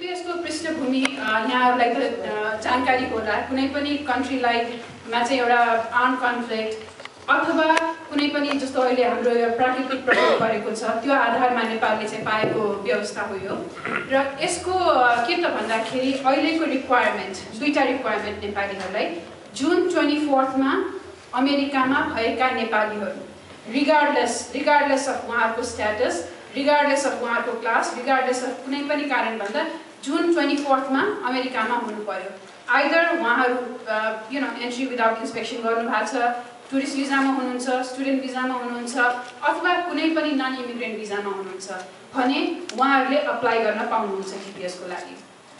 TPS को पृष्ठभूमि यहाँहरूलाई त जानकारी होला कुनै पनि कन्ट्रीलाई मा चाहिँ एउटा आर्म कन्फ्लिक्ट अथवा कुनै पनि जस्तो अहिले हाम्रो प्राकृतिक प्रकोप परेको छ त्यो आधारमा नेपालले चाहिँ पाएको व्यवस्था हो यो र यसको के त भन्दाखेरि अहिलेको रिक्वायरमेन्ट दुईटा रिक्वायरमेन्ट नेपालीहरूलाई जुन 24 मा अमेरिकामा भएका नेपालीहरू रिगार्डलेस अफ उहाँहरूको स्ट्याटस रिगार्डलेस अफ उहाँहरूको क्लास रिगार्डलेस अफ कुनै पनि कारण भन्दा जुन 24 मा अमेरिकामा हुनु पर्यो आइदर उहाँहरू एन्ट्री विदाउट इन्स्पेक्सन गर्नुभएको छ टुरिस्ट भिजामा हुनुहुन्छ स्टुडेन्ट भिजामा हुनुहुन्छ अथवा कुनै पनि नन इमिग्रेन्ट भिजामा हुनुहुन्छ भने उहाँहरूले अप्लाई गर्न पाउनुहुन्छ टिपिएस को लागि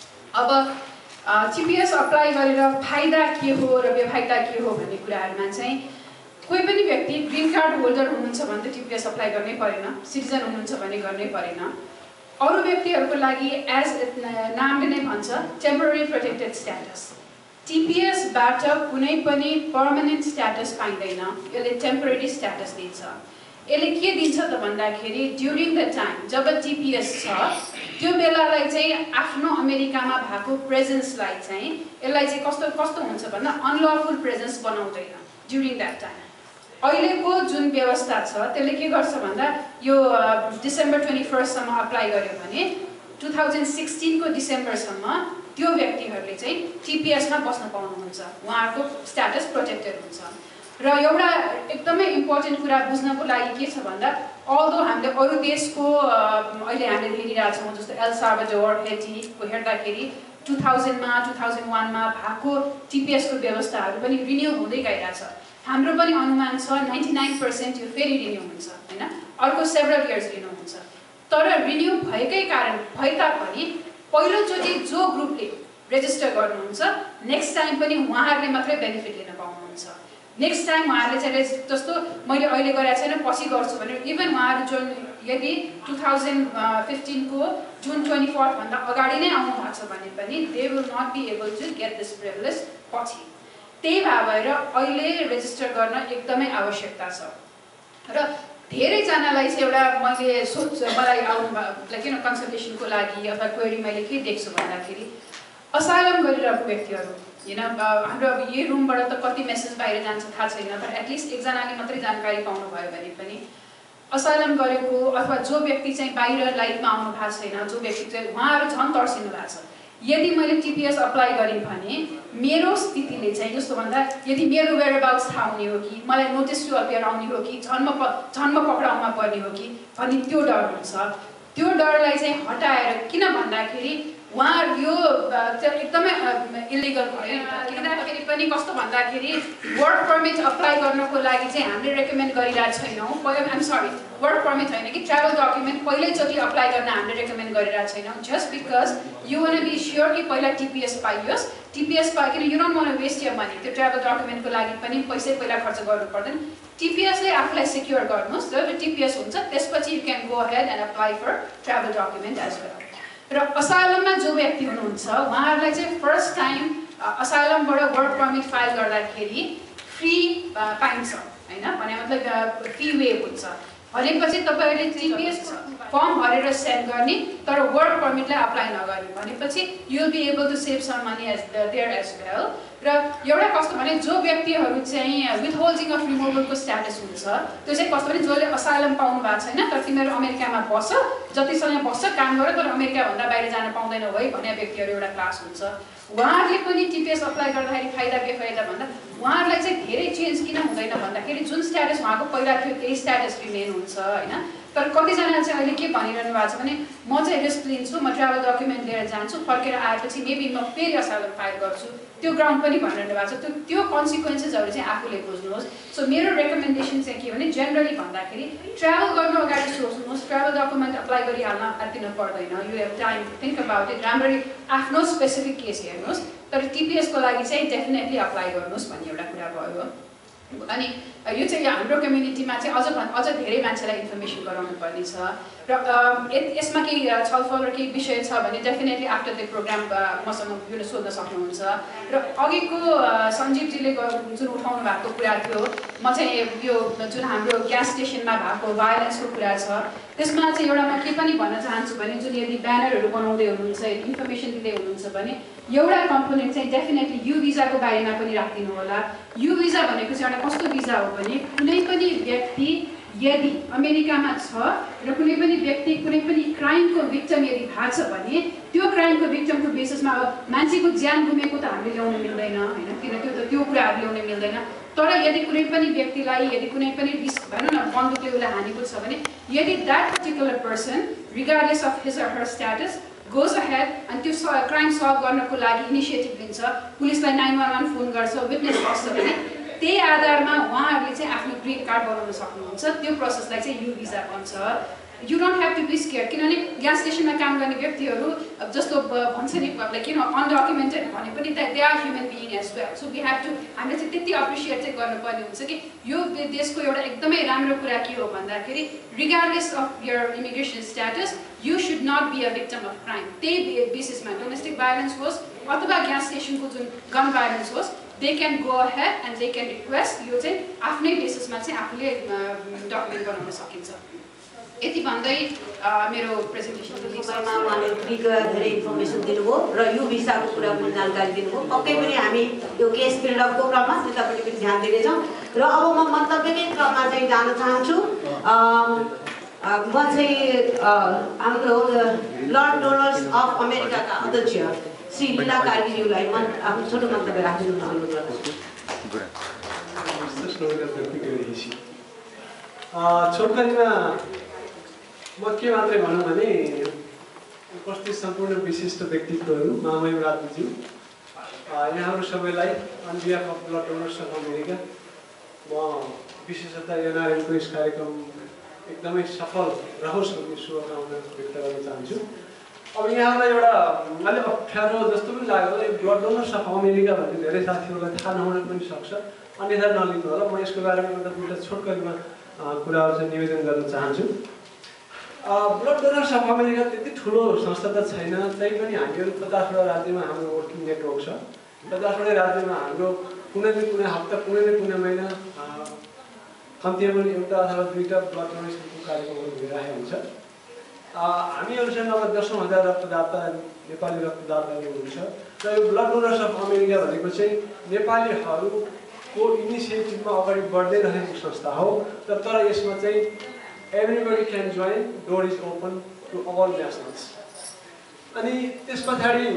अब टिपिएस अप्लाई गरेर फाइदा के हो र बेफाइदा के हो भन्ने कुराहरुमा चाहिँ कोही पनि व्यक्ति ग्रीन कार्ड होल्डर हुनुहुन्छ भने त टिपिएस अप्लाई गर्नै परेन सिटिजन हुनुहुन्छ भने गर्नै परेन अरु व्यक्तिहरुको लागि एज नामले नै भन्छ टेम्पररी प्रोटेक्टेड स्ट्याटस टिपिएस बाट कुनै पनि पर्मानेन्ट स्ट्याटस पाइदैन यसले टेम्पररी स्ट्याटस दिन्छ यसले के दिन्छ त भन्दाखेरि ड्युरिङ द टाइम जब टिपिएस छ त्यो बेलालाई चाहिँ आफ्नो अमेरिकामा भएको प्रेजेन्सलाई चाहिँ यसलाई चाहिँ कस्तो हुन्छ भन्दा अनलफुल प्रेजेन्स बनाउँदैन ड्युरिङ दैट टाइम अहिलेको जुन व्यवस्था छ त्यसले के गर्छ भन्दा यो डिसेम्बर 21 सम्म अप्लाई गर्यो भने 2016 को डिसेम्बर सम्म त्यो व्यक्तिहरुले चाहिँ टिपिएस मा बस्न पाउनुहुन्छ उहाँको स्ट्याटस प्रोटेक्टेड हुन्छ र एउटा एकदमै इम्पोर्टेन्ट कुरा बुझ्नको लागि के छ भन्दा अल्दो हामीले अरु देशको अहिले हामीले हेरिरहेका छौं जस्तो एल साल्भाडोर हेटी को हेर्दाखेरि 2000 मा 2001 मा भएको टिपिएस को व्यवस्थाहरु पनि रिन्यू हुँदै गइरहेछ हाम्रो पनि अनुमान छ 99% यो फेरि रिन्यू हुन्छ हैन अर्को सेभरल इयर्स रिन्यू हुन्छ तर रिन्यू भएकै कारण भएता पनि पहिलो चोटी जो ग्रुपले रेजिस्टर गर्नुहुन्छ नेक्स्ट टाइम पनि उहाँहरुले मात्रै बेनिफिट लिन पाउनुहुन्छ नेक्स्ट टाइम उहाँहरुले चाहिँ जस्तो मैले अहिले गरेको छैन पछि गर्छु भने इभन उहाँहरु जुन यदि 2015 को जुन 24 भन्दा अगाडि नै आउनु भएको छ भने पनि they will not be able to get this privilege पछि त्यही भएर अहिले रेजिस्टर गर्न एकदमै आवश्यकता छ र धेरै जनालाई चाहिँ एउटा मैले मलाई आउनु कन्सल्टेसनको लागि अथवा क्वेरी मैले के देख्छु भन्दाखेरि असाइलम गरिरहेको व्यक्तिहरु हाम्रो यो रुमबाट त कति मेसेज बाहिर जान्छ थाहा छैन तर एटलिस्ट एकजनाले मात्रै जानकारी पाउनु भयो भने पनि असाइलम गरेको अथवा जो व्यक्ति चाहिँ बाहिर लाइफमा आउनु भएको छैन जो व्यक्ति चाहिँ उहाँहरु झन् तर्सिनु भएको छ यदि मैले टिपिएस अप्लाई गरेँ भने मेरो स्थितिले चाहिँ जस्तो भन्दा यदि मेरो वेयरअबाउट्स थाहा हुने हो कि मलाई नोटिस टु अपियर आउने हो कि जन्म पक्राउमा पर्ने हो कि भन्ने त्यो डर हुन्छ त्यो डरलाई चाहिँ हटाएर किन भन्दाखेरि उहाँ यो एकदमै इलिगल भयो किनभने पनि कस्तो भन्दाखेरि वर्क पर्मिट अप्लाई गर्नको लागि चाहिँ हामीले रेकमेन्ड गरिरहेको छैनौं आइम सरी वर्क पर्मिट हैन कि ट्राभल डकुमेन्ट पहिल्यैचोटी अप्लाई गर्न हामीले रेकमेन्ड गरिरहेको छैनौं just because you want to be sure कि पहिला टिपिएस पाइयोस् टिपिएस पाइकिन you don't want to waste your money त्यो ट्राभल डकुमेन्टको लागि पनि पैसै पहिला खर्च गर्नु पर्दैन टिपिएस ले आफुलाई सिक्योर गर्नुस् जब टिपिएस हुन्छ त्यसपछि you can go ahead and apply for travel document as well र असाइलममा जो व्यक्ति हुनुहुन्छ उहाँहरुलाई चाहिँ फर्स्ट टाइम असाइलमबाट वर्क पर्मिट फाइल गर्दाखेरि फ्री पाइन्छ हैन भने मतलब फी वेभ हुन्छ भनेपछि तपाईहरुले टिपिएस फर्म भरेर सेन्ड गर्ने तर वर्क पर्मिटलाई अप्लाई नगर्ने भनेपछि you will be able to save some money as there as well र एउटा कस्तो भने जो व्यक्तिहरु चाहिँ विथहोल्डिङ अफ रिमुभलको स्ट्याटस हुन्छ त्यो चाहिँ कस्तो भने जसले असाइलम पाउनु भएको छैन तर तिमीहरु अमेरिकामा बस्छ जति समय बस्छ काम गर तर अमेरिका भन्दा बाहिर जान पाउँदैनौ है भन्ने व्यक्तिहरु एउटा क्लास हुन्छ उहाँहरुले पनि टिपिएस अप्लाई गर्दाखेरि फाइदा बेफाइदा भन्दा उहाँहरुलाई चाहिँ धेरै चेन्ज किन हुँदैन भन्दाखेरि जुन स्ट्याटस उहाँको पहिला थियो त्यही स्ट्याटस रिमेन हुन्छ हैन तर कतिजनाले चाहिँ अहिले के भनिरहनु भएको छ भने म चाहिँ रिस्क लिन्छु म ट्राभल डकुमेन्ट लिएर जान्छु फर्केर आएपछि मेबी म फेरि असाइलम फाइल गर्छु त्यो ग्राउन्ड पनि भनिरहनु भएको छ त्यो कन्सिक्वेन्सेसहरु चाहिँ आफूले बुझ्नुहोस् सो मेरो रेकमेन्डेसन चाहिँ के भने जनरली भन्दाखेरि ट्राभल गर्नु अगाडि सोच्नुहोस् ट्राभल डकुमेन्ट अप्लाई गरिहाल्न आत्तिनु पर्दैन you have time to think about it राम्ररी आफ्नो स्पेसिफिक केस हेर्नुहोस् तर टिपिएस को लागि चाहिँ डेफिनेटली अप्लाई गर्नुहोस् भन्ने एउटा कुरा भयो अनि यो चाहिँ हाम्रो कम्युनिटीमा चाहिँ अझ धेरै मान्छेलाई इन्फर्मेसन गराउनु पर्ने छ र यसमा केही छलफल र केही विषय छ भने डेफिनेटली आफ्टर द प्रोग्राम मसँग सोध्न सक्नुहुन्छ। र अघिको सञ्जीवजीले जुन उठाउनु भएको कुरा थियो, म चाहिँ यो जुन हाम्रो ग्यास स्टेसनमा भएको भायोलेन्सको कुरा छ त्यसमा चाहिँ एउटा म के पनि भन्न चाहन्छु भने जुन यदि ब्यानरहरू बनाउँदै हुनुहुन्छ, इन्फर्मेसन दिँदै हुनुहुन्छ भने एउटा कम्पोनेन्ट चाहिँ डेफिनेटली यु भिजाको बारेमा पनि राखिदिनु होला। यु भिजा भनेको चाहिँ एउटा कस्तो भिजा हो भने कुनै पनि व्यक्ति यदि अमेरिकामा छ र कुनै पनि व्यक्ति कुनै पनि क्राइमको भिक्टिम यदि भएको छ भने त्यो क्राइमको भिक्टिमको बेसिसमा मान्छेको ज्यान गुमेको त हामीले ल्याउन मिल्दैन हैन, किन त्यो कुराहरू ल्याउन मिल्दैन। तर यदि कुनै पनि व्यक्तिलाई यदि कुनै पनि रिस्क भनौँ न बन्दुकले उसलाई हानेको छ भने यदि that particular person regardless of his or her status goes ahead अनि त्यो क्राइम सल्भ गर्नको लागि इनिसिएटिभ लिन्छ, पुलिसलाई 911 फोन गर्छ, विटनेस बस्छ भने त्यही आधारमा उहाँहरूले चाहिँ आफ्नो ग्रीन कार्ड बनाउन सक्नुहुन्छ। त्यो प्रोसेसलाई चाहिँ यु भिजा भन्छ। You don't have to be scared, किनभने ग्यास स्टेसनमा काम गर्ने व्यक्तिहरू जस्तो भन्छ नि लाइक अनडकुमेन्टेड भने पनि they are human being as well. So we have to हामीले चाहिँ त्यति एप्रिसिएट चाहिँ गर्नुपर्ने हुन्छ कि यो देशको एउटा एकदमै राम्रो कुरा के हो भन्दाखेरि regardless of your immigration status you should not be a victim of crime. त्यही बेसिसमा डोमेस्टिक भायोलेन्स होस् अथवा ग्यास स्टेसनको जुन गन भायोलेन्स होस् they can go ahead and they can request यो चाहिँ आफ्नै बेसिसमा चाहिँ आफूले डकुमेन्ट बनाउन सकिन्छ। यति भन्दै मेरो प्रेजेन्टेसन उहाँले धेरै इन्फर्मेसन दिनुभयो र यो भिसाको कुरा पनि जानकारी दिनुभयो। पक्कै पनि हामी यो केस बिल्डअपको क्रममा त्यतापट्टि पनि ध्यान दिनेछौँ। र अब म मन्तव्यकै क्रममा चाहिँ जान चाहन्छु। म चाहिँ हाम्रो ब्लड डोनर्स अफ अमेरिकाका अध्यक्ष श्री लीला कार्कीज्यूलाई आफ्नो छोटो मन्तव्य राखिदिनु अनुरोध गर्दछु। छोटकरीमा म के मात्रै भनौँ भने उपस्थित सम्पूर्ण विशिष्ट व्यक्तित्वहरू महामहिम राजज्यू यहाँहरू सबैलाई on behalf of blood donors of America म विशेषतः NRN को यस कार्यक्रम एकदमै सफल रहोस् भन्ने शुभकामना व्यक्त गर्न चाहन्छु। अब यहाँलाई एउटा अलि अप्ठ्यारो जस्तो पनि लाग्यो, ब्लड डोनर्स अफ अमेरिका भन्ने धेरै साथीहरूलाई थाहा नहुन पनि सक्छ, अन्यथा नलिनु होला। म यसको बारेमा एउटा दुईवटा छोटकरीमा कुराहरू चाहिँ निवेदन गर्न चाहन्छु। ब्लड डोनर्स अफ अमेरिका त्यति ठुलो संस्था त छैन, तैपनि हामीहरू 50वटा राज्यमा हाम्रो वर्किङ नेटवर्क छ। 50वटै राज्यमा हाम्रो कुनै न कुनै हप्ता कुनै न कुनै महिना कम्तीमा पनि एउटा अथवा दुईवटा ब्लड डोनेसनको कार्यक्रमहरू भइरहेको हुन्छ। हामीहरूसँग अब 10,000 रक्तदाता नेपाली रक्तदाताहरू हुनुहुन्छ र यो ब्लड डोनर्स अफ अमेरिका भनेको चाहिँ नेपालीहरूको इनिसिएटिभमा अगाडि बढ्दै रहेको संस्था हो। तर यसमा चाहिँ everybody can join, door is open to all nationals. अनि त्यस पछाडि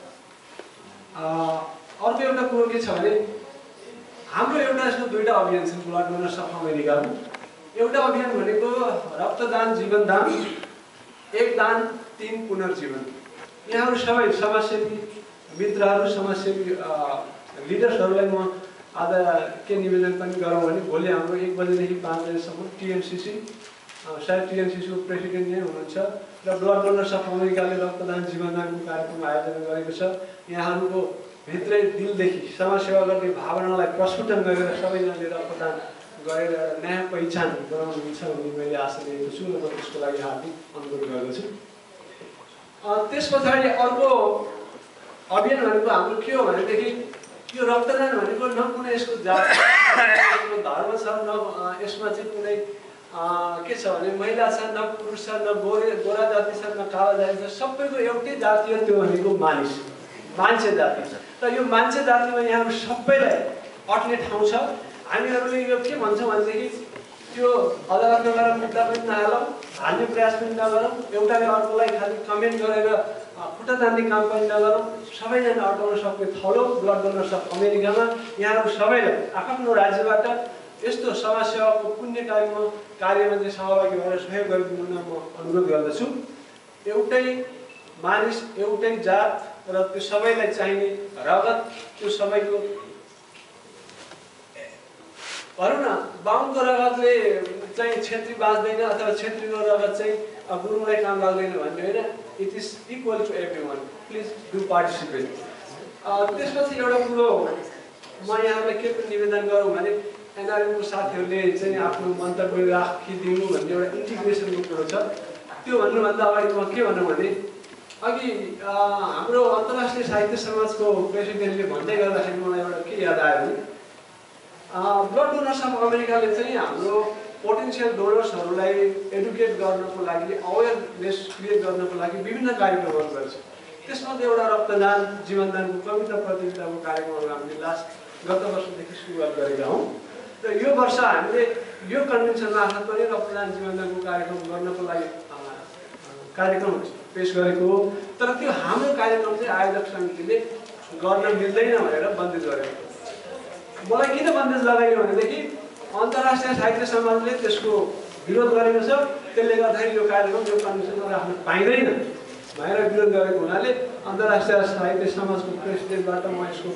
अर्को एउटा कुरो के छ भने हाम्रो एउटा यस्तो दुईवटा अभियान छन् ब्लड डोनर्स अफ अमेरिकाको। एउटा अभियान भनेको रक्तदान जीवनदान, एक दान तीन पुनर्जीवन। यहाँहरू सबै समाजसेवी मित्रहरू समाजसेवी लिडर्सहरूलाई म आज के निवेदन पनि गरौँ भने भोलि हाम्रो 1 बजेदेखि 5 बजेसम्म TNCC सायद TNCCको प्रेसिडेन्ट नै हुनुहुन्छ र ब्लड डोनर्स अफ अमेरिकाले रक्तदान जीवनदानको कार्यक्रम आयोजना गरेको छ। यहाँहरूको भित्रै दिलदेखि समाजसेवा गर्ने भावनालाई प्रस्फुटन गरेर सबैजनाले रक्तदान गरेर नयाँ पहिचान बनाउनुहुन्छ भन्ने मैले आशा लिएको छु र म त्यसको लागि हार्दिक अनुरोध गर्दछु। त्यस पछाडि अर्को अभियान भनेको हाम्रो के हो भनेदेखि यो रक्तदान भनेको न कुनै यसको जात धर्म छ, न यसमा चाहिँ कुनै के छ भने महिला छ, न पुरुष छ, न गोरा जाति छ, न काला जाति छ। सबैको एउटै जातीय त्यो भनेको मान्छे जाति छ। र यो मान्छे जातिमा यहाँहरू सबैलाई अट्ने ठाउँ छ। हामीहरूले यो के भन्छौँ भनेदेखि त्यो अदालतमा गएर मुद्दा पनि नहालौँ, हाल्ने प्रयास पनि नगरौँ, एउटाले अर्कोलाई खालि कमेन्ट गरेर खुट्टा तान्ने काम पनि नगरौँ। सबैजना अटाउन सक्ने थलो ब्लड डोनर्स अफ अमेरिकामा यहाँहरू सबैलाई आफ्नो राज्यबाट यस्तो समाजसेवाको पुण्य कार्यमा चाहिँ सहभागी भएर सहयोग गरिदिनु म अनुरोध गर्दछु। एउटै मानिस, एउटै जात र त्यो सबैलाई चाहिने रगत, त्यो सबैको भनौँ न बाहुनको रगतले चाहिँ छेत्री बाँच्दैन अथवा छेत्रीको रगत चाहिँ गुरुङलाई काम लाग्दैन भन्ने होइन। It is equal to everyone, please do participate. त्यसपछि एउटा कुरो म यहाँलाई के पनि निवेदन गरौँ भने NRN को साथीहरूले चाहिँ आफ्नो मन्तव्य राखिदिनु भन्ने एउटा इन्टिग्रेसनको कुरो छ। त्यो भन्नुभन्दा अगाडि म के भन्नु भने अघि हाम्रो अन्तर्राष्ट्रिय साहित्य समाजको प्रेसिडेन्टले भन्दै गर्दाखेरि मलाई एउटा के याद आयो भने ब्लड डोनर्स अफ अमेरिकाले चाहिँ हाम्रो पोटेन्सियल डोनर्सहरूलाई एडुकेट गर्नको लागि अवेरनेस क्रिएट गर्नको लागि विभिन्न कार्यक्रमहरू गर्छ। त्यसमध्ये एउटा रक्तदान जीवनदानको कविता प्रतियोगिताको कार्यक्रमहरू हामीले गत वर्षदेखि सुरुवात गरेका हौँ र यो वर्ष हामीले यो कन्भेन्सन मार्फत पनि रक्तदान जीवनदानको कार्यक्रम गर्नको लागि कार्यक्रम पेश गरेको हो। तर त्यो हाम्रो कार्यक्रम चाहिँ आयोजक समितिले गर्न मिल्दैन भनेर बन्देज गरेको। मलाई किन बन्देज लगाइयो भनेदेखि अन्तर्राष्ट्रिय साहित्य समाजले त्यसको विरोध गरेको छ। त्यसले गर्दाखेरि यो कार्यक्रम यो कन्भेन्सनमा राख्न पाइँदैन भनेर विरोध गरेको हुनाले अन्तर्राष्ट्रिय साहित्य समाजको प्रेसिडेन्टबाट म यसको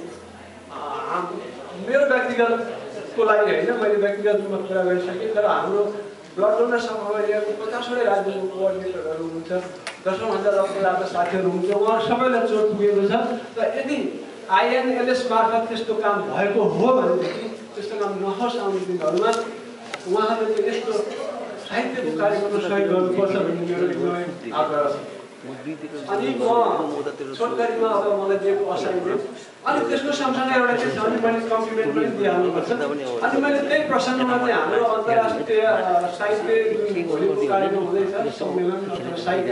मेरो व्यक्तिगतको लागि होइन, मैले व्यक्तिगत रूपमा कुरा गरिसकेँ। तर हाम्रो ब्लड डोनर्स अफ अमेरिकाको 50वटै राज्यको कोअर्डिनेटरहरू हुनुहुन्छ, 10,000 रक्तदाता साथीहरू हुनुहुन्छ, उहाँ सबैलाई चोट पुगेको छ। र यदि INLS मार्फत त्यस्तो काम भएको हो भनेदेखि त्यस्तो काम नहोस् आउने दिनहरूमा उहाँहरूले चाहिँ यस्तो साहित्यको कार्यक्रममा सहयोग गर्नुपर्छ भन्ने मेरो एकदमै आग्रह छ। अनि म छोटकरीमा अब मलाई दिएको असाइनमेन्ट अनि त्यसको सँगसँगै एउटा के छ भने मैले कम्प्लिमेन्ट पनि दिइहाल्नुपर्छ। अनि मैले त्यही प्रसङ्गमा चाहिँ हाम्रो अन्तर्राष्ट्रिय साहित्य भोलिको कार्यक्रम हुँदैछ सम्मेलन अथवा साहित्य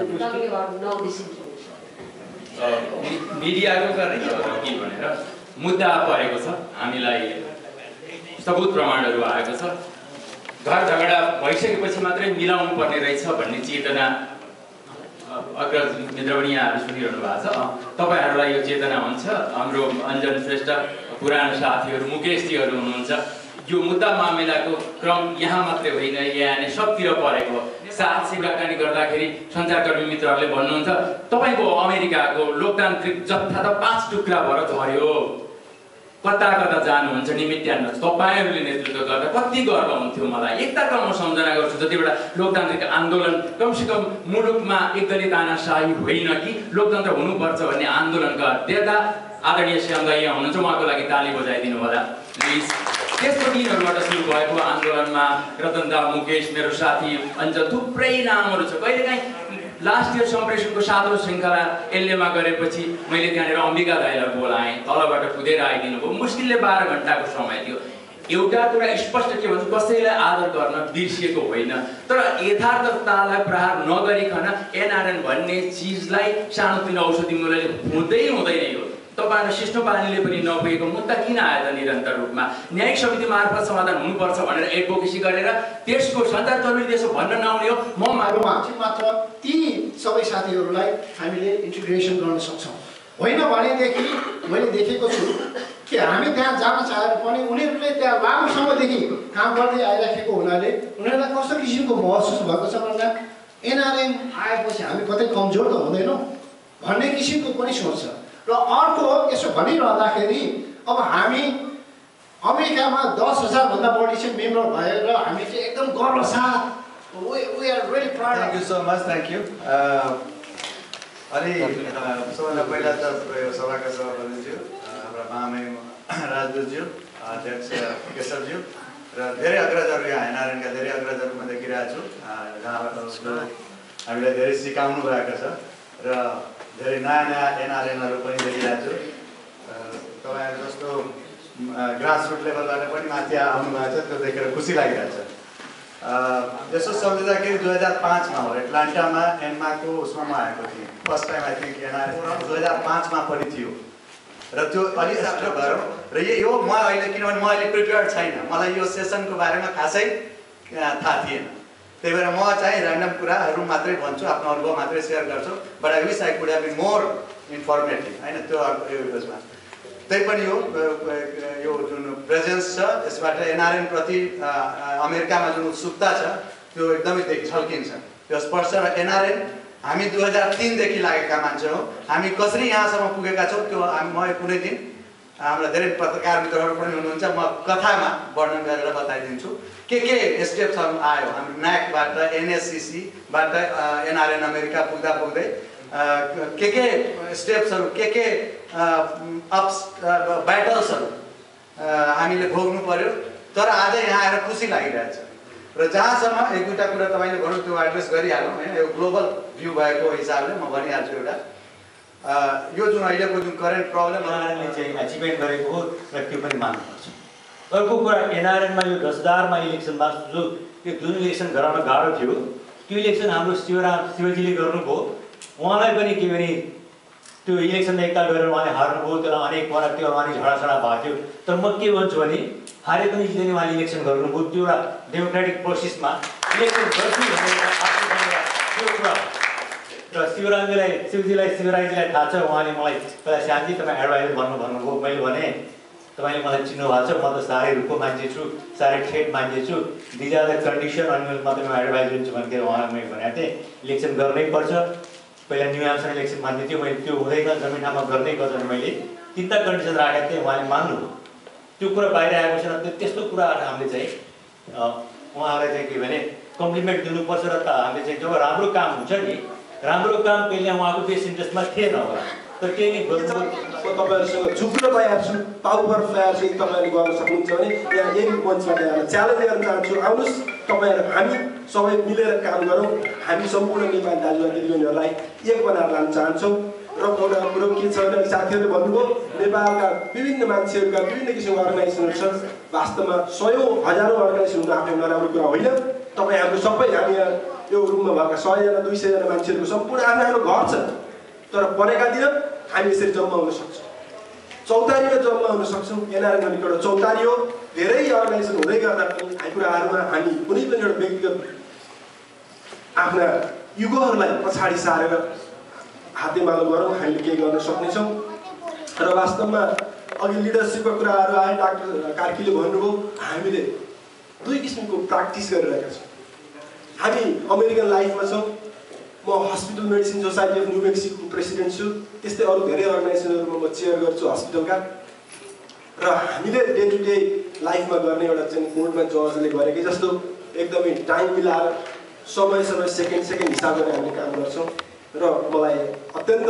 मिडियाको गर्ने कि भनेर मुद्दा परेको छ। हामीलाई सबुत प्रमाणहरू आएको छ। घर झगडा भइसकेपछि मात्रै मिलाउनु पर्ने रहेछ भन्ने चेतना अग्रज मित्र पनि यहाँहरू सुनिरहनु भएको छ। तपाईँहरूलाई यो चेतना हुन्छ। हाम्रो अञ्जन श्रेष्ठ पुरानो साथीहरू मुकेशजीहरू हुनुहुन्छ। यो मुद्दा मामिलाको क्रम यहाँ मात्रै होइन, यहाँ सबतिर परेको। साथी कुराकानी गर्दाखेरि सञ्चारकर्मी मित्रहरूले भन्नुहुन्छ तपाईँको अमेरिकाको लोकतान्त्रिक जत्था त 5 टुक्रा भएर झर्यो, कता कता जानुहुन्छ निमित्यान्न तपाईँहरूले नेतृत्व गर्दा कति गर्व हुन्थ्यो। मलाई एकताका म सम्झना गर्छु जति बेला लोकतान्त्रिक आन्दोलन कमसेकम मुलुकमा एकदलीय तानाशाही होइन कि लोकतन्त्र हुनुपर्छ भन्ने आन्दोलनका अध्येता आदरणीय श्यामदा यहाँ हुनुहुन्छ, उहाँको लागि ताली बजाइदिनु होला प्लिज। त्यस्तो दिनहरूबाट सुरु भएको आन्दोलनमा रतनदा, मुकेश, मेरो साथी अञ्ज थुप्रै नामहरू छ। कहिलेकाहीँ लास्ट इयर सम्प्रेषणको 7औं श्रृङ्खला एलएमा गरेपछि मैले त्यहाँनिर अम्बिका दाइलाई बोलाएँ, तलबाट कुदेर आइदिनु भयो। मुस्किलले 12 घन्टाको समय थियो। एउटा कुरा स्पष्ट के भन्छ, कसैलाई आदर गर्न बिर्सिएको होइन, तर यथार्थतालाई प्रहार नगरिकन NRN भन्ने चिजलाई सानोतिनो औषधि मूल्यले हुँदैन यो। तपाईँहरू सिस्टोपानीले पनि नपुगेको मुद्दा किन आयो त निरन्तर रूपमा? न्यायिक समिति मार्फत समाधान हुनुपर्छ भनेर एडभोकेसी गरेर त्यसको सञ्चारकर्मीले त्यसो भन्न नआउने हो। म मात्र ती सबै साथीहरूलाई हामीले इन्टिग्रेसन गर्न सक्छौँ। होइन भनेदेखि मैले देखेको छु कि हामी त्यहाँ जान चाहेर पनि उनीहरूले त्यहाँ लामो समयदेखि काम गर्दै आइराखेको हुनाले उनीहरूलाई कस्तो किसिमको महसुस भएको छ भन्दा NRN आएपछि हामी कतै कमजोर त हुँदैनौँ भन्ने किसिमको पनि सोच छ। र अर्को यसो भनिरहँदाखेरि अब हामी अमेरिकामा 10,000 भन्दा बढी चाहिँ मेम्बर भएर हामी चाहिँ एकदम गर्व साथ we are really proud. Thank you so much. Thank you. अनि सबैभन्दा पहिला त सभाका सभापतिज्यू, हाम्रा महामहिम राजदूतज्यू, अध्यक्ष केशवज्यू र धेरै अग्रजहरू यहाँ NRN का धेरै अग्रजहरू म देखिरहेको छु, जहाँबाट हामीलाई धेरै सिकाउनु भएको छ र धेरै नयाँ NRNहरू पनि देखिरहेको छु। तपाईँहरू जस्तो ग्रासरुट लेभलबाट पनि माथि आउनु भएको छ, त्यो देखेर खुसी लागिरहेछ। यसो सम्झिँदाखेरि 2005 मा हो एटलान्टामा ANMA को उसमा म आएको थिएँ first time. I think NRN 2005 मा पनि थियो र त्यो अलि राम्रो भयो। र यो म अहिले किनभने म अहिले प्रिपेयर्ड छैन, मलाई यो सेसनको बारेमा खासै थाहा थिएन, त्यही भएर म चाहिँ ऱ्यान्डम कुराहरू मात्रै भन्छु, आफ्नो अनुभव मात्रै सेयर गर्छु। But I wish I could have been more informative होइन त्यो उसमा। त्यही पनि यो जुन प्रेजेन्स छ यसबाट NRN प्रति अमेरिकामा जुन उत्सुकता छ त्यो एकदमै झल्किन्छ, त्यो स्पर्श। र NRN हामी 2003 देखि लागेका मान्छे हौँ। हामी कसरी यहाँसम्म पुगेका छौँ त्यो म कुनै दिन हाम्रा धेरै पत्रकार मित्रहरू पनि हुनुहुन्छ, म कथामा वर्णन गरेर बताइदिन्छु के स्टेप्सहरू आयो हाम्रो NACबाट NSCCबाट NRN अमेरिका पुग्दा पुग्दै के स्टेप्सहरू के अप्स ब्याटल्सहरू हामीले भोग्नु पर्यो। तर आज यहाँ आएर खुसी लागिरहेछ। र जहाँसम्म एक दुईवटा कुरा तपाईँले भन्नु त्यो एड्रेस गरिहालौँ होइन यो ग्लोबल भ्यू भएको हिसाबले म भनिहाल्छु एउटा यो जुन अहिलेको जुन करेन्ट प्रब्लम एनआरएनले चाहिँ एचिभमेन्ट गरेको हो र त्यो पनि मान्नुपर्छ। अर्को कुरा एनआरएनमा यो 10,000मा इलेक्सनमा जुन इलेक्सन गराउन गाह्रो थियो त्यो इलेक्सन हाम्रो शिवजीले गर्नुभयो। उहाँलाई पनि के भने त्यो इलेक्सनमा एकताल गरेर उहाँले हार्नुभयो, त्यसलाई अनेक पराक थियो, उहाँले झडासडा भएको थियो। तर म के भन्छु भने हारे पनि जित्ने उहाँले इलेक्सन गर्नुभयो, त्यो एउटा डेमोक्रेटिक प्रोसेसमा इलेक्सन गर्छु भनेर त्यो कुरा। र शिवजीलाई थाहा छ, उहाँले मलाई पहिला शान्ति तपाईँ एडभाइजर भन्नुभयो। मैले भने तपाईँले मलाई चिन्नु भएको छ, म त साह्रै रुखो मान्छे छु, साह्रै ठेट मान्छे छु, दिज आर द कन्डिसन अनि मात्रै म एडभाइजर हुन्छु भनेर उहाँलाई मैले भनेको थिएँ इलेक्सन गर्नै पर्छ। पहिला न्यु ह्याम्पसायर इलेक्सन मान्दै थियो, मैले त्यो हुँदैन जमिन ठाउँमा गर्नै गर्छ भने मैले 3टा कन्डिसन राखेको थिएँ, उहाँले मान्नुभयो। त्यो कुरा बाहिर आएको छैन। त्यस्तो कुराहरू हामीले चाहिँ उहाँलाई चाहिँ के भने कम्प्लिमेन्ट दिनुपर्छ। र हामीले चाहिँ जब राम्रो काम हुन्छ नि, राम्रो काम कहिले उहाँको बेस्ट इन्ट्रेस्टमा थिएन होला, तर त्यही नै तपाईँहरूसँग झुक्न तयार छु, पावर तयार छु। तपाईँहरूले गर्न सक्नुहुन्छ भने यहाँ यही मञ्चबाट यहाँ च्यालेन्ज गर्न चाहन्छु, आउनुहोस् तपाईँहरू हामी सबै मिलेर काम गरौँ। हामी सम्पूर्ण नेपाली दाजुभाइ दिदीबहिनीहरूलाई एक बनाएर लान चाहन्छौँ। र एउटा कुरो के छ भने साथीहरूले भन्नुभयो नेपालका विभिन्न मान्छेहरूका विभिन्न किसिमका अर्गनाइजेसनहरू छन्। वास्तवमा 100औं हजारौं अर्गनाइजेसन हुनु आफै नराम्रो कुरा होइन। तपाईँ हाम्रो सबै हामी यहाँ यो रुममा भएका 100जना 200जना मान्छेहरूको सम्पूर्ण आफ्नो घर छ, तर परेका दिन हामी यसरी जम्मा हुन सक्छौँ, चौतारीमा जम्मा हुन सक्छौँ। एनआरएन भनेको एउटा चौतारी हो। धेरै अर्गनाइजेसन हुँदै गर्दा पनि कुराहरूमा हामी कुनै पनि एउटा व्यक्तिगत आफ्ना युगहरूलाई पछाडि सारेर हातेमालो गरौँ, हामीले केही गर्न सक्नेछौँ। र वास्तवमा अघि लिडरसिपका कुराहरू आए, डाक्टर कार्कीले भन्नुभयो हामीले 2 किसिमको प्र्याक्टिस गरिरहेका छौँ। हामी अमेरिकन लाइफमा छौँ। म hospital medicine society of New Mexico president छु, त्यस्तै अरू धेरै अर्गनाइजेसनहरूमा म चेयर गर्छु हस्पिटलका। र हामीले डे टु डे लाइफमा गर्ने एउटा चाहिँ कोर्टमा जजले गरेकै जस्तो एकदमै टाइम मिलाएर समय सेकेन्ड हिसाब गरेर हामीले काम गर्छौँ। र मलाई अत्यन्त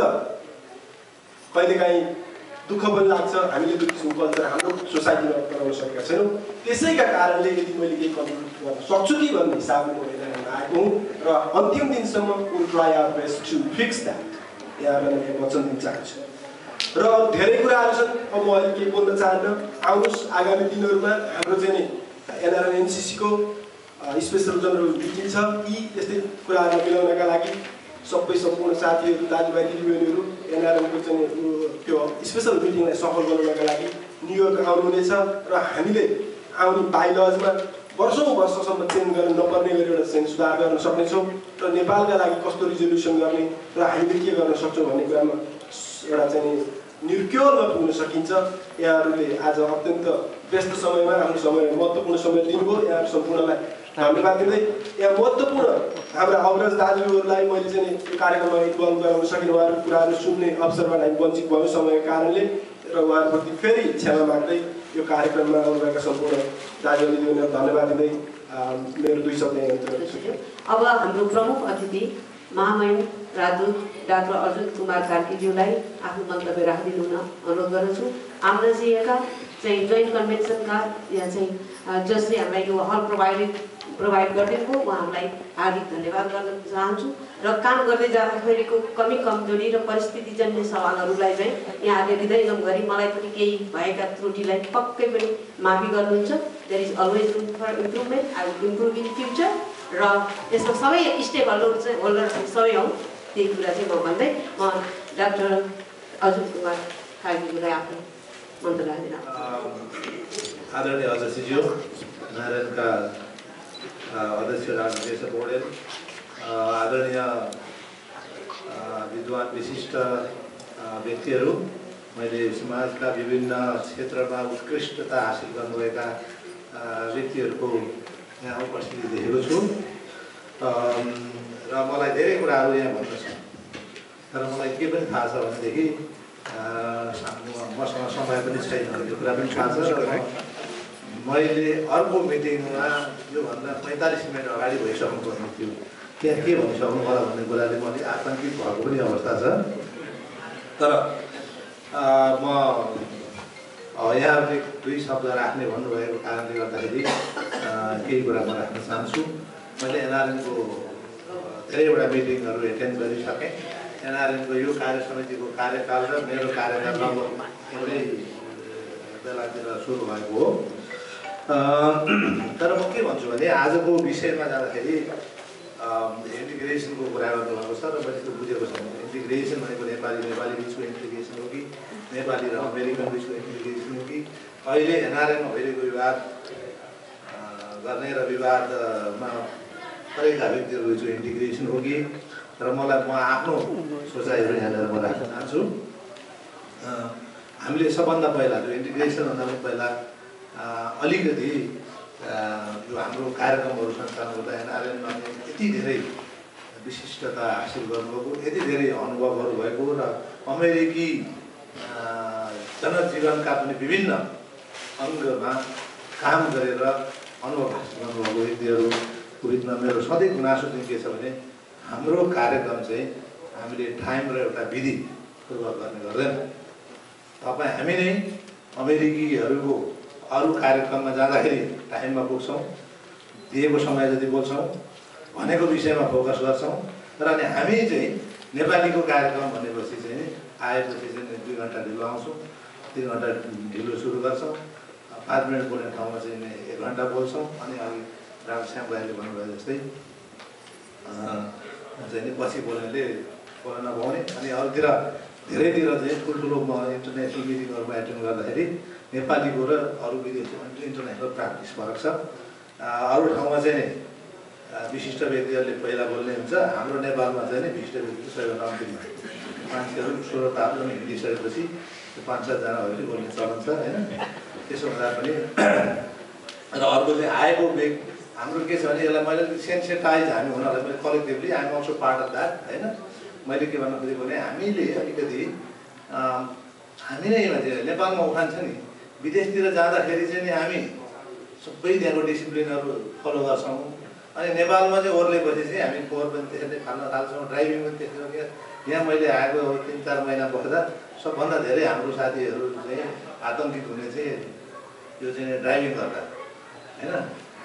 कहिलेकाहीँ दुःख पनि लाग्छ हामीले त्यो किसिमको कल्चर हाम्रो सोसाइटीमा बनाउन सकेका छैनौँ। त्यसैका कारणले यदि मैले केही कन्ट्रिब्युट गर्न सक्छु कि भन्ने हिसाबले म आएको हुँ र अन्तिम दिनसम्म will try our best to fix that यहाँहरूलाई वचन दिन चाहन्छु। र धेरै कुराहरू छन्, अब म अहिले केही बोल्न चाहन्न। आउनुहोस् आगामी दिनहरूमा हाम्रो चाहिँ नि एनआरएन एनसिसीको स्पेसल जनरल मिटिङ छ। यी यस्तै कुराहरू मिलाउनका लागि सबै सम्पूर्ण साथीहरू दाजुभाइ दिदीबहिनीहरू एनआरएनको चाहिँ त्यो स्पेसल मिटिङलाई सफल बनाउनका लागि न्युयोर्क आउनुहुनेछ। र हामीले आउने बाइलजमा वर्षौँसम्म चेन्ज गर्न नपर्ने गरी एउटा चाहिँ सुधार गर्न सक्नेछौँ। र नेपालका लागि कस्तो रिजोल्युसन गर्ने र हामीले के गर्न सक्छौँ भन्ने कुरामा एउटा चाहिँ निर्क्योलमा पुग्न सकिन्छ। यहाँहरूले आज अत्यन्त व्यस्त समयमा आफ्नो समय महत्त्वपूर्ण समय दिनुभयो। यहाँहरू सम्पूर्णलाई धन्यवाद दिँदै यहाँ महत्त्वपूर्ण हाम्रा अग्रज दाजुहरूलाई मैले चाहिँ यो कार्यक्रममा इन्भल्भ गराउन सकिनँ। उहाँहरूको कुराहरू सुन्ने अवसरबाट हामी वञ्चित भयौँ समयको कारणले। र उहाँहरूप्रति फेरि क्षमा माग्दै यो कार्यक्रममा आउनुभएका सम्पूर्ण दाजु दिदीबहिनीहरूलाई धन्यवाद दिँदै मेरो 2 शब्द यहाँ गर्छु। अब हाम्रो प्रमुख अतिथि महामहिम राजदूत डाक्टर अर्जुन कुमार कार्कीज्यूलाई आफ्नो मन्तव्य राखिदिनु हुन अनुरोध गर्दछु। आमनासिएका चाहिँ जोइन्ट कन्भेन्सनका यहाँ चाहिँ जसले हामीलाई यो हल प्रोभाइड गरिदिनुभयो उहाँहरूलाई हार्दिक धन्यवाद गर्न चाहन्छु। र काम गर्दै जाँदाखेरिको कमी कमजोरी र परिस्थितिजन्य सवालहरूलाई चाहिँ यहाँले हृदयगम गरी मलाई पनि केही भएका त्रुटिलाई पक्कै पनि माफी गर्नुहुन्छ। There is always room for improvement, I will improve in future. र यसमा सबै स्टेक होल्डर सबै हौँ, त्यही कुरा चाहिँ म भन्दै म डाक्टर अर्जुन कुमार कार्कीज्यूलाई आफ्नो मन्तव्य राख्दिन। आदरणीय अध्यक्षज्यू, नारायणका अध्यक्ष राजनेश पौडेल, आदरणीय विद्वान विशिष्ट व्यक्तिहरू, मैले समाजका विभिन्न क्षेत्रमा उत्कृष्टता हासिल गर्नुभएका व्यक्तिहरूको यहाँ उपस्थिति देखेको छु। र मलाई धेरै कुराहरू यहाँ भन्न छ, तर मलाई के पनि थाहा छ भनेदेखि मसँग समय पनि छैन, त्यो कुरा पनि थाहा छ। मैले अर्को मिटिङमा योभन्दा 45 मिनट अगाडि भइसक्नु पर्ने थियो, त्यहाँ के भनिसक्नु होला भन्ने कुराले म अलिक आतङ्कित भएको पनि अवस्था छ। तर म यहाँहरूले दुई शब्द राख्ने भन्नुभएको कारणले गर्दाखेरि केही कुरा म राख्न चाहन्छु। मैले एनआरएनको धेरैवटा मिटिङहरू एटेन्ड गरिसकेँ। एनआरएनको यो कार्य समितिको कार्यकाल र मेरो कार्यकाल लगभग एउटै बेलातिर सुरु भएको हो। तर म के भन्छु भने आजको विषयमा जाँदाखेरि इन्टिग्रेसनको कुरा गर्नुभएको छ र मैले त्यो बुझेको छ। इन्टिग्रेसन भनेको नेपाली बिचको इन्टिग्रेसन हो कि नेपाली र अमेरिकन बिचको इन्टिग्रेसन हो कि अहिले एनआरएनमा भइरहेको विवाद गर्ने र विवादमा परेका व्यक्तिहरू बिचको इन्टिग्रेसन हो कि र म आफ्नो सोचाइहरू यहाँनिर म राख्न चाहन्छु। हामीले सबभन्दा पहिला जो इन्टिग्रेसनभन्दा पनि पहिला अलिकति यो हाम्रो कार्यक्रमहरू सञ्चालन गर्दा एनआरएनमा यति धेरै विशिष्टता हासिल गर्नुभएको, यति धेरै अनुभवहरू भएको र अमेरिकी जनजीवनका पनि विभिन्न अङ्गमा काम गरेर अनुभव हासिल गर्नुभएको व्यक्तिहरूको बिचमा मेरो सधैँ गुनासो चाहिँ के छ भने हाम्रो कार्यक्रम चाहिँ हामीले टाइम र एउटा विधि पूर्वक गर्ने गर्दैन। हामी नै अमेरिकीहरूको अरू कार्यक्रममा जाँदाखेरि टाइममा पुग्छौँ, दिएको समय जति बोल्छौँ, भनेको विषयमा फोकस गर्छौँ। तर अनि हामी चाहिँ नेपालीको कार्यक्रम भनेपछि चाहिँ आएपछि चाहिँ 2 घन्टा ढिलो आउँछौँ, 3 घन्टा ढिलो सुरु गर्छौँ, 5 मिनट बोल्ने ठाउँमा चाहिँ 1 घन्टा बोल्छौँ। अनि अघि राम श्याम भाइले भन्नुभयो जस्तै चाहिँ पछि बोल्नेले बोल्न नपाउने। अनि अरूतिर धेरैतिर चाहिँ ठुल्ठुलो इन्टरनेसनल मिटिङहरूमा एटेन्ड गर्दाखेरि नेपालीको र अरू विदेशी इन्टरनेसनल प्र्याक्टिस फरक छ। अरू ठाउँमा चाहिँ विशिष्ट व्यक्तिहरूले पहिला बोल्ने हुन्छ, हाम्रो नेपालमा चाहिँ विशिष्ट व्यक्ति सबैभन्दा अन्तिममा मान्छेहरू श्रोता पनि हिँडिसकेपछि 5-7 जनाहरूले बोल्ने चलन छ होइन। त्यसो हुँदा पनि र अर्को चाहिँ आएको व्यक्ति हाम्रो के छ भने यसलाई मैले सेन्सिटाइज हामी हुनलाई मैले collectively I am also part of that होइन। मैले के भन्न खोजेको भने हामीले अलिकति हामी नै नेपालमा उखान छ नि, विदेशतिर जाँदाखेरि चाहिँ नि हामी सबै त्यहाँको डिसिप्लिनहरू फलो गर्छौँ। अनि नेपालमा चाहिँ ओर्लेपछि चाहिँ हामी फोहोर पनि त्यसरी फाल्न थाल्छौँ, ड्राइभिङ पनि त्यसरी के। यहाँ मैले आएको 3-4 महिना बस्दा सबभन्दा धेरै हाम्रो साथीहरू चाहिँ आतङ्कित हुने चाहिँ यो चाहिँ ड्राइभिङ गर्दा होइन,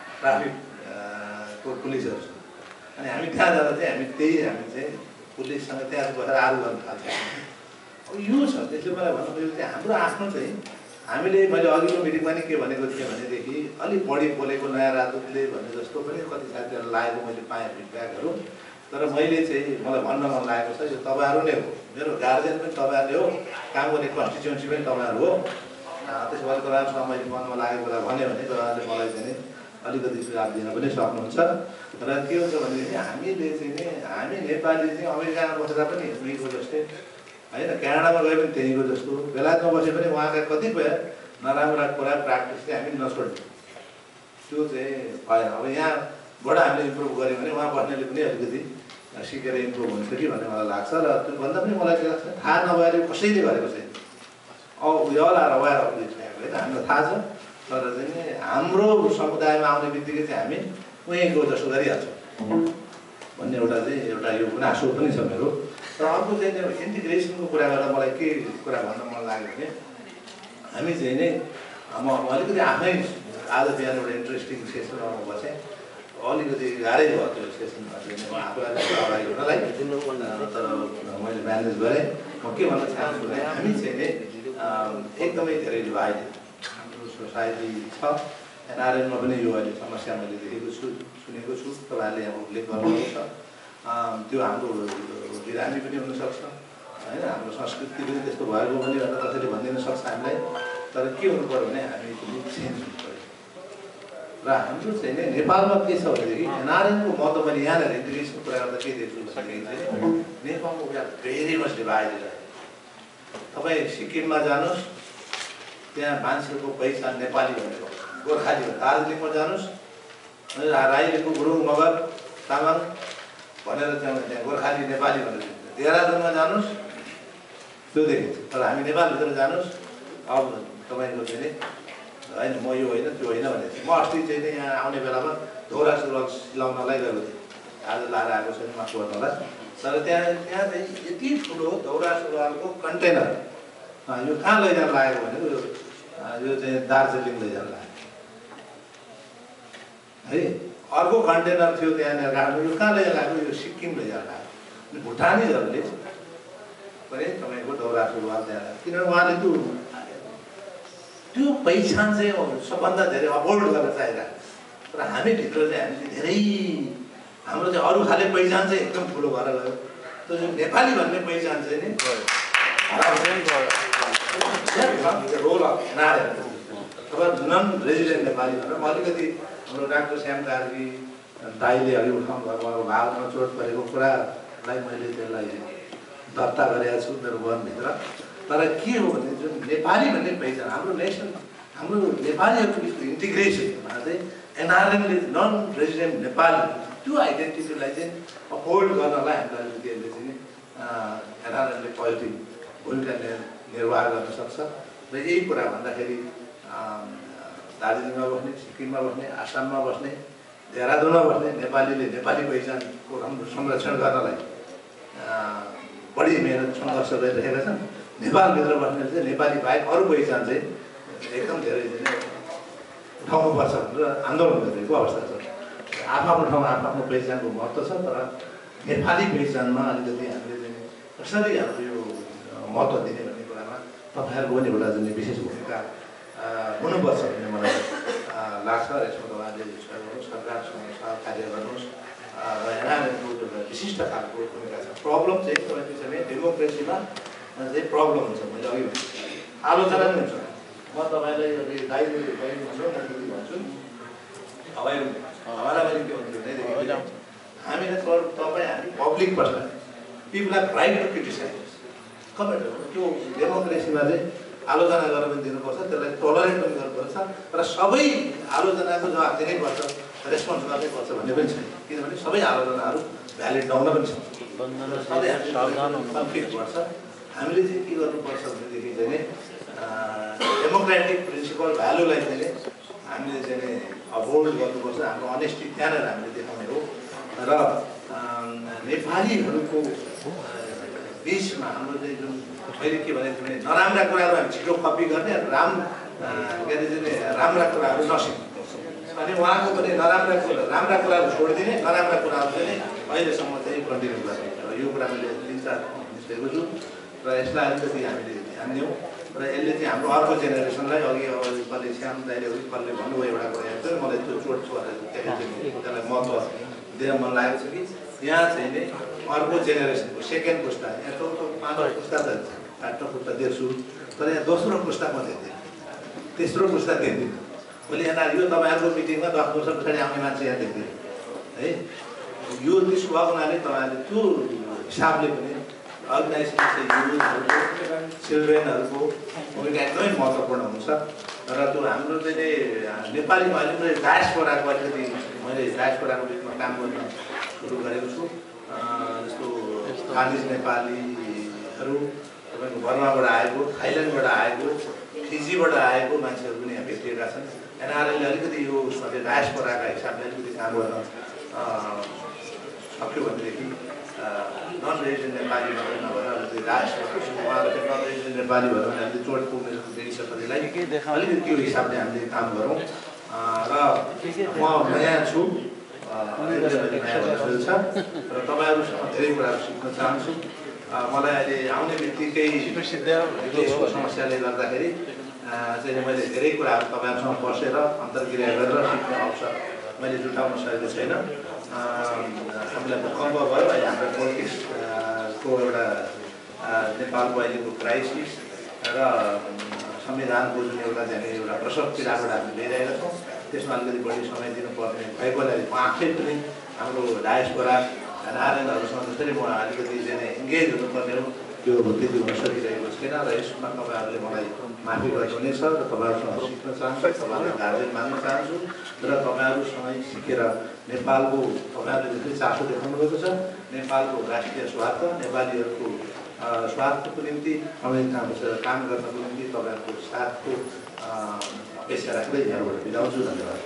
ट्राफिकको पुलिसहरू। अनि हामी त्यहाँ जाँदा चाहिँ हामी चाहिँ पुलिससँग त्यहाँ बसेर आरु गर्न थाल्छौँ। अब यो छ। त्यसले मलाई भन्नु खोजेको चाहिँ हाम्रो आफ्नो चाहिँ हामीले मैले अघिल्लो मिटिङमा नि के भनेको थिएँ भनेदेखि अलिक बढी बोलेको नयाँ राजदूतले भने जस्तो पनि कति साथीहरूलाई लागेको मैले पाएँ फिडब्याकहरू। तर मैले चाहिँ मलाई भन्न मन लागेको छ यो तपाईँहरू नै हो, मेरो गार्जियन पनि तपाईँहरूले हो, काम गर्ने कन्स्टिट्युन्सी पनि तपाईँहरू हो। त्यसो भए तपाईँहरूसँग मैले मनमा लागेको कुरा भन्यो भने तपाईँहरूले मलाई चाहिँ अलिकति सुझाव दिन पनि सक्नुहुन्छ। र के हुन्छ भनेदेखि हामीले चाहिँ नि हामी नेपाली चाहिँ अमेरिकामा बसेर पनि उहीँको जस्तै होइन, क्यानाडामा गए पनि त्यहीँको जस्तो, बेलायतमा बसे पनि उहाँका कतिपय नराम्रा कुरा प्र्याक्टिस चाहिँ हामी नछोड्छौँ। त्यो चाहिँ भएन। अब यहाँबाट हामीले इम्प्रुभ गऱ्यौँ भने उहाँ बस्नेले पनि अलिकति सिकेर इम्प्रुभ हुन्छ कि भन्ने मलाई लाग्छ। र त्योभन्दा पनि मलाई के लाग्छ, थाहा नभएर कसैले गरेको छैन। उयो आएर वायर अफ दिस होइन, हामीलाई थाहा छ। तर चाहिँ नि हाम्रो समुदायमा आउने बित्तिकै चाहिँ हामी उहीँको जस्तो गरिहाल्छौँ भन्ने एउटा यो गुनासो पनि छ मेरो। र अर्को चाहिँ इन्टिग्रेसनको कुरा गर्दा मलाई के कुरा भन्न मन लाग्यो भने हामी चाहिँ नै म अलिकति आफै आज बिहान एउटा इन्ट्रेस्टिङ सेसन आउनु बसेँ। अलिकति गाह्रै भयो त्यो सेसनमा चाहिँ म आफूलाई अगाडि हुनलाई, तर मैले म्यानेज गरेँ। म के भन्न चाहन्छु भने हामी चाहिँ नै एकदमै धेरै डिभाइडेड हाम्रो सोसाइटी छ। एनआरएनमा पनि यो अहिले समस्या मैले देखेको छु, सुनेको छु, तपाईँहरूले यहाँ उल्लेख गर्नुभएको छ। त्यो हाम्रो बिरामी पनि हुनसक्छ होइन, हाम्रो संस्कृति पनि त्यस्तो भएको पनि भनेर कसैले भनिदिन सक्छ हामीलाई। तर के हुनु पऱ्यो भने हामी पनि चेन्ज हुनु पऱ्यो। र हाम्रो चाहिँ नि नेपालमा के छ भनेदेखि एनआरएनको महत्त्व मैले यहाँनिर इन्टिग्रेसनको कुरा गर्दा के देख्छु भनेदेखि चाहिँ नेपालको कुरा भेरी मच डिभाइडेड। तपाईँ सिक्किममा जानुहोस्, त्यहाँ मान्छेको पहिचान नेपाली भनेको गोर्खाली हो। दार्जिलिङमा जानुहोस्, राईको गुरुङ मगर तामाङ भनेर त्यहाँ गोर्खाली नेपाली भनेर देखिन्छ। देहरादुनमा जानुहोस् त्यो देखिन्छ। तर हामी नेपालभित्र जानुहोस्, अब तपाईँको चाहिँ नि होइन म यो होइन त्यो होइन भनेको थिएँ। म अस्ति चाहिँ नि यहाँ आउने बेलामा दौरा सुरुवाल सिलाउनलाई गएको थिएँ, आज लाएर आएको छैन माफ गर्नलाई। तर त्यहाँ चाहिँ यति ठुलो दौरा सुरुवालको कन्टेनर यो कहाँ लैजान लागेको भनेको यो यो चाहिँ दार्जिलिङ लैजाला है। अर्को कन्टेनर थियो त्यहाँनिर राख्नु, यो कहाँ लैजाला, यो सिक्किम लैजाला। भुटानीजहरूले पनि तपाईँको दौरा सुरुवात त्यहाँ, किनभने उहाँले त्यो पहिचान चाहिँ सबभन्दा धेरै अभोइड गर्न चाहिरहेको, तर हामीभित्र चाहिँ हामीले धेरै हाम्रो चाहिँ अरू खाले पहिचान चाहिँ एकदम ठुलो भएर गयो। त्यो नेपाली भन्ने पहिचान चाहिँ नि रोल अफ NRN अथवा नन रेजिडेन्ट नेपाली भनेर अलिकति हाम्रो डाक्टर श्याम कार्की दाईले अघि उठाउनु भएको भावमा चोट परेको कुरालाई मैले त्यसलाई दर्ता गरेको छु मेरो मनभित्र। तर के हो भने जुन नेपाली भन्ने पहिचान हाम्रो नेसन, हाम्रो नेपालीहरूको बिचको इन्टिग्रेसनमा चाहिँ NRNले नन रेजिडेन्ट नेपाली त्यो आइडेन्टिटीलाई चाहिँ अपहोल्ड गर्नलाई हामीलाई अलिकति चाहिँ NRNले पोजिटिभ भूमिका निर्वाह गर्न सक्छ। र यही कुरा भन्दाखेरि दार्जिलिङमा बस्ने, सिक्किममा बस्ने, आसाममा बस्ने, देहरादुनमा बस्ने नेपालीले नेपाली पहिचानको राम्रो संरक्षण गर्नलाई बढी मेहनत सङ्घर्ष गरिरहेका छन्। नेपालभित्र बस्नेले चाहिँ नेपाली बाहेक अरू पहिचान चाहिँ एकदम धेरै उठाउनुपर्छ भनेर आन्दोलन गरिरहेको अवस्था छ। आफ्नो ठाउँमा आफ्नो पहिचानको महत्त्व छ, तर नेपाली पहिचानमा अलिकति हामीले चाहिँ कसरी हाम्रो यो महत्त्व दिने भन्ने कुरामा तपाईँहरूको पनि एउटा चाहिँ विशेष भूमिका हुनुपर्छ भन्ने मलाई लाग्छ। र यसमा तपाईँहरूले सरकारसँग सहकार्य गर्नुहोस् र NRNको विशिष्ट खालको भूमिका छ। प्रब्लम चाहिँ तपाईँको चाहिँ डेमोक्रेसीमा चाहिँ प्रब्लम हुन्छ। मैले अघि आलोचना पनि हुन्छ। म तपाईँलाई अघि दाइले भन्छु हमारा पनि के हुन्छ भनेदेखि हामीले हामी public person, people have right to criticise comment. त्यो डेमोक्रेसीमा चाहिँ आलोचना गरेर पनि दिनुपर्छ, त्यसलाई टलरेट पनि गर्नुपर्छ, तर सबै आलोचनाको जवाब दिनैपर्छ, रेस्पोन्स गर्नैपर्छ भन्ने पनि छैन। किनभने सबै आलोचनाहरू भ्यालिड नहुन पनि सक्छ। सधैँ कन्फ्लिक्ट पर्छ। हामीले चाहिँ के गर्नुपर्छ भनेदेखि चाहिँ डेमोक्रेटिक प्रिन्सिपल भ्यालुलाई चाहिँ हामीले चाहिँ अभोइड गर्नुपर्छ। हाम्रो अनेस्टी त्यहाँनिर हामीले देखाउने हो। र नेपालीहरूको बिचमा हाम्रो चाहिँ जुन मैले के भनेको थिएँ भने नराम्रा कुराहरू हामी छिटो कपी गर्ने, के अरे चाहिँ राम्रा कुराहरू नसिक्नु। अनि उहाँको पनि राम्रा कुराहरू छोडिदिने, नराम्रा कुराहरू चाहिँ अहिलेसम्म चाहिँ कन्टिन्यू गर्ने। र यो कुरा मैले 3-4 निस्केको छु र यसलाई अलिकति हामीले ध्यान दिउँ। र यसले चाहिँ हाम्रो अर्को जेनेरेसनलाई अघि कसले श्याम दाइले कसले भन्नुभयो एउटा कुरा चाहिँ मलाई त्यो चोट छ त्यसलाई महत्त्व दिन मन लागेको छ कि यहाँ चाहिँ नि अर्को जेनेरेसनको सेकेन्ड पुस्ता, यहाँ चौथो पाँचौँ पुस्ता त काट्न पुस्ता देख्छु, तर यहाँ दोस्रो पुस्तामा देख्दैन, तेस्रो पुस्ता देख्दैन। मैले यहाँ यो तपाईँहरूको मिटिङमा 10 वर्ष पछाडि आउने मान्छे यहाँ देख्दैन है। यो त्यसो भएको हुनाले तपाईँहरूले त्यो हिसाबले पनि अर्गनाइजेसन चिल्ड्रेनहरूको भूमिका एकदमै महत्त्वपूर्ण हुन्छ। र त्यो हाम्रो चाहिँ नेपालीमा अहिले मैले डायस्पोराको अलिकति मैले डायस्पोराको बिचमा काम गर्न सुरु गरेको छु। जस्तो खानिज नेपालीहरू तपाईँको बर्माबाट आएको, थाइल्यान्डबाट आएको, फिजीबाट आएको मान्छेहरू पनि यहाँ भेटिएका छन्। NRNले अलिकति यो डायस्पोराका हिसाबले अलिकति काम गर्न सक्यो भनेदेखि नन रेजिडेन्ट नेपाली मात्रै नभएर अलिकति उहाँले चाहिँ नन रेजिडेन्ट नेपाली भएर पनि हामीले चोट पुग्ने देखिन्छ कतिलाई अलिकति त्यो हिसाबले हामीले काम गरौँ। र म नयाँ छु, नयाँ छ र तपाईँहरूसँग धेरै कुराहरू सिक्न चाहन्छु। मलाई अहिले आउने बित्तिकै देशको समस्याले गर्दाखेरि चाहिँ मैले धेरै कुराहरू तपाईँहरूसँग बसेर अन्तर्क्रिया गरेर सिक्ने अवसर मैले जुटाउन सकेको छैन। हामीलाई भूकम्प भयो, अहिले हाम्रो पोलिटिक्सको एउटा नेपालको अहिलेको क्राइसिस र संविधानको जुन एउटा चाहिँ एउटा प्रसव पीडाबाट हामी लिइरहेका छौँ, त्यसमा अलिकति बढी समय दिनुपर्ने भएकोले म आफै पनि हाम्रो डायस्पोरा NRNहरूसँग जसरी म अलिकति चाहिँ इन्गेज हुनुपर्ने हो त्यो त्यति हुन सकिरहेको छैन। र यसमा तपाईँहरूले मलाई माफी गर्नुहुनेछ र तपाईँहरूसँग सिक्न चाहन्छु, तपाईँहरूलाई गार्जेन मान्न चाहन्छु र तपाईँहरूसँगै सिकेर नेपालको तपाईँहरूले जस्तै चासो देखाउनु भएको छ, नेपालको राष्ट्रिय स्वार्थ, नेपालीहरूको स्वार्थको निम्ति अमेरिकामा बसेर काम गर्नको निम्ति तपाईँहरूको साथको अपेक्षा राख्दै यहाँबाट बिताउँछु। धन्यवाद।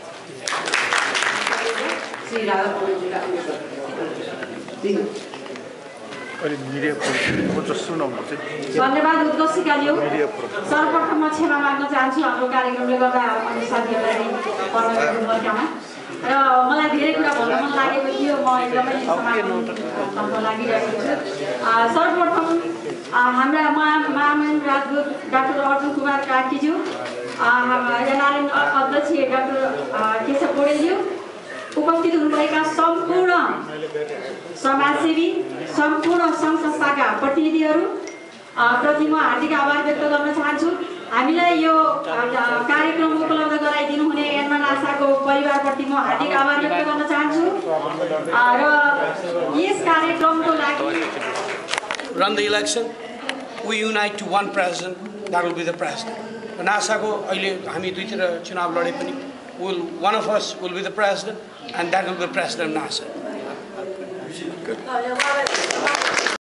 धन्यवाद उद्घोषिकाज्यू। सर्वप्रथम म क्षमा माग्न चाहन्छु हाम्रो कार्यक्रमले गर्दा अनि साथीहरूलाई पर्वकामा र मलाई धेरै कुरा भन्न मन लागेको थियो। म एकदमै समाप्त लागिरहेको छु। सर्वप्रथम हाम्रा महामहिम राजदूत डाक्टर अर्जुन कुमार कार्कीज्यू, NRN अध्यक्ष डाक्टर केशव पौडेलज्यू, उपस्थित हुनुभएका सम्पूर्ण समाजसेवी, सम्पूर्ण सङ्घ संस्थाका प्रतिनिधिहरू प्रति म हार्दिक आभार व्यक्त गर्न चाहन्छु। हामीलाई यो कार्यक्रम उपलब्ध गराइदिनु हुने एनमा नासाको परिवारप्रति म हार्दिक आभार व्यक्त गर्न चाहन्छु र यस कार्यक्रमको लागि Run the election, we unite to one president, that will be the president. नासाको अहिले हामी दुईतिर चुनाव लडे पनि one of us will be the president and that will be the president of NASA. Good.